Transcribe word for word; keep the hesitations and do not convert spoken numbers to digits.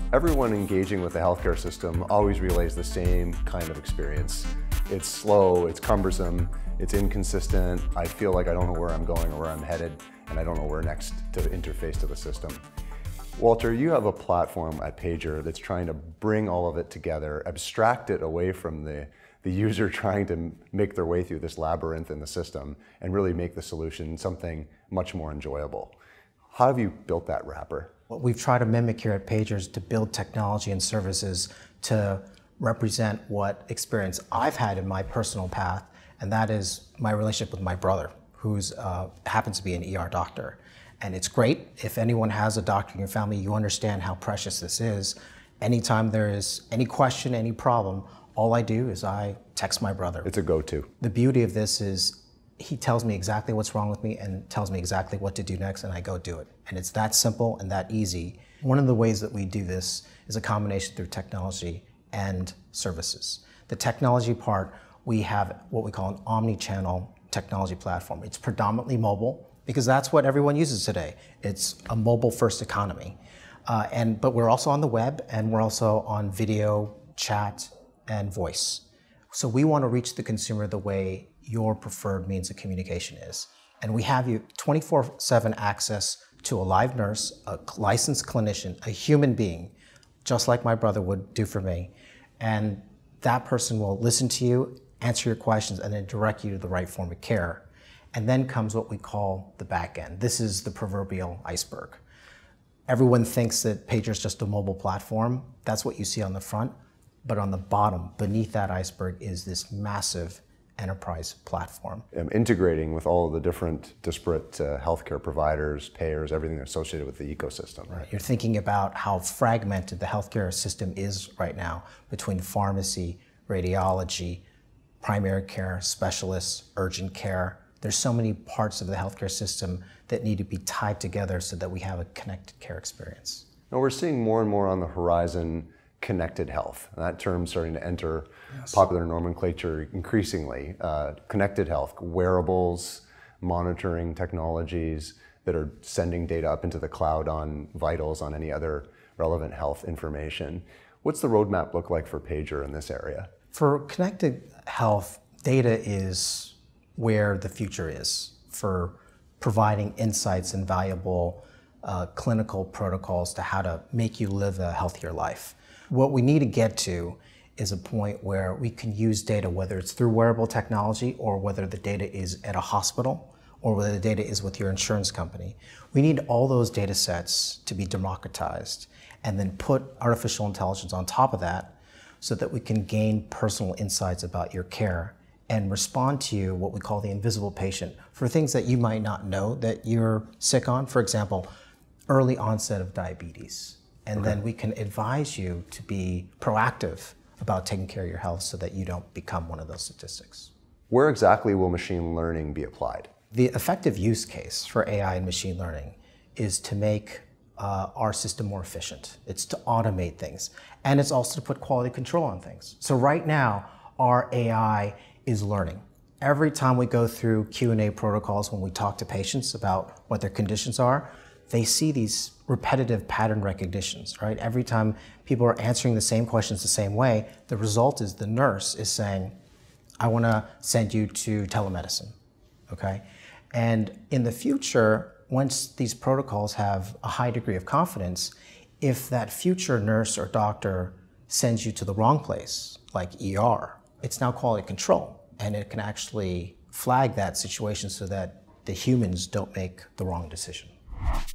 Everyone engaging with the healthcare system always relays the same kind of experience. It's slow, it's cumbersome, it's inconsistent. I feel like I don't know where I'm going or where I'm headed, and I don't know where next to interface to the system. Walter, you have a platform at Pager that's trying to bring all of it together, abstract it away from the, the user trying to make their way through this labyrinth in the system, and really make the solution something much more enjoyable. How have you built that wrapper? What we've tried to mimic here at Pager is to build technology and services to represent what experience I've had in my personal path, and that is my relationship with my brother, who's uh, happens to be an E R doctor. And it's great. If anyone has a doctor in your family, you understand how precious this is. Anytime there is any question, any problem, all I do is I text my brother. It's a go-to. The beauty of this is he tells me exactly what's wrong with me and tells me exactly what to do next, and I go do it. And it's that simple and that easy. One of the ways that we do this is a combination through technology and services. The technology part, we have what we call an omni-channel technology platform. It's predominantly mobile, because that's what everyone uses today. It's a mobile-first economy. Uh, and, but we're also on the web, and we're also on video, chat, and voice. So we want to reach the consumer the way your preferred means of communication is. And we have you twenty-four seven access to a live nurse, a licensed clinician, a human being, just like my brother would do for me. And that person will listen to you, answer your questions, and then direct you to the right form of care. And then comes what we call the back end. This is the proverbial iceberg. Everyone thinks that Pager is just a mobile platform. That's what you see on the front. But on the bottom, beneath that iceberg, is this massive enterprise platform. Um, integrating with all of the different disparate uh, healthcare providers, payers, everything associated with the ecosystem. Right. You're thinking about how fragmented the healthcare system is right now between pharmacy, radiology, primary care, specialists, urgent care. There's so many parts of the healthcare system that need to be tied together so that we have a connected care experience. Now we're seeing more and more on the horizon connected health. That term's starting to enter yes. popular nomenclature increasingly. Uh, connected health, wearables, monitoring technologies that are sending data up into the cloud on vitals, on any other relevant health information. What's the roadmap look like for Pager in this area? For connected health, data is where the future is for providing insights and valuable uh, clinical protocols to how to make you live a healthier life. What we need to get to is a point where we can use data, whether it's through wearable technology or whether the data is at a hospital or whether the data is with your insurance company. We need all those data sets to be democratized and then put artificial intelligence on top of that so that we can gain personal insights about your care and respond to you, what we call the invisible patient, for things that you might not know that you're sick on. For example, early onset of diabetes. And okay. then we can advise you to be proactive about taking care of your health so that you don't become one of those statistics. Where exactly will machine learning be applied? The effective use case for A I and machine learning is to make uh, our system more efficient. It's to automate things. And it's also to put quality control on things. So right now, our A I is learning. Every time we go through Q and A protocols when we talk to patients about what their conditions are, they see these repetitive pattern recognitions, right? Every time people are answering the same questions the same way, the result is the nurse is saying, I want to send you to telemedicine, okay? And in the future, once these protocols have a high degree of confidence, if that future nurse or doctor sends you to the wrong place, like E R, it's now quality control, and it can actually flag that situation so that the humans don't make the wrong decision.